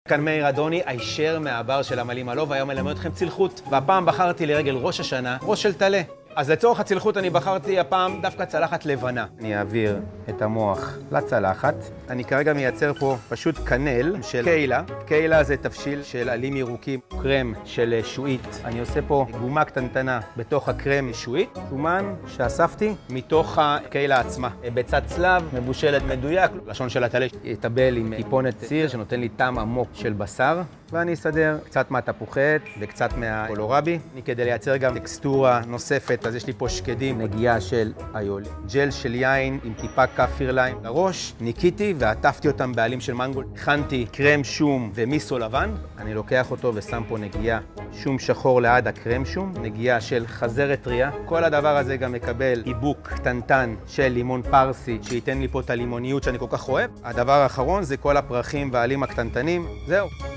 כאן מאיר אדוני, הישר מהבר של עמלים עלוב, והיום מלמד אתכם צלחות. והפעם בחרתי לרגל ראש השנה, ראש של טלה. אז לצורך הצלחות אני בחרתי הפעם דווקא צלחת לבנה. אני אעביר את המוח לצלחת. אני כרגע מייצר פה פשוט קנל של קיילה. קיילה זה תבשיל של עלים ירוקים, קרם של שועית. אני עושה פה גומה קטנטנה בתוך הקרם שועית. שומן שאספתי מתוך הקיילה עצמה. ביצת צלב, מבושלת מדויק. לשון של הטלה יטבל עם טיפונת סיר שנותן לי טעם עמוק של בשר. ואני אסדר קצת מהתפוחי וקצת מהקולורבי. כדי לייצר גם טקסטורה נוספת, אז יש לי פה שקדים, נגיעה של איול, ג'ל של יין עם טיפה כפיר ליים לראש. ניקיתי ועטפתי אותם בעלים של מנגול. הכנתי קרם שום ומיסו לבן. אני לוקח אותו ושם פה נגיעה שום שחור ליד הקרם שום, נגיעה של חזרת טריה. כל הדבר הזה גם מקבל חיבוק קטנטן של לימון פרסי, שייתן לי פה את הלימוניות שאני כל כך אוהב. הדבר האחרון זה כל הפרחים והעלים הקטנטנים. זהו.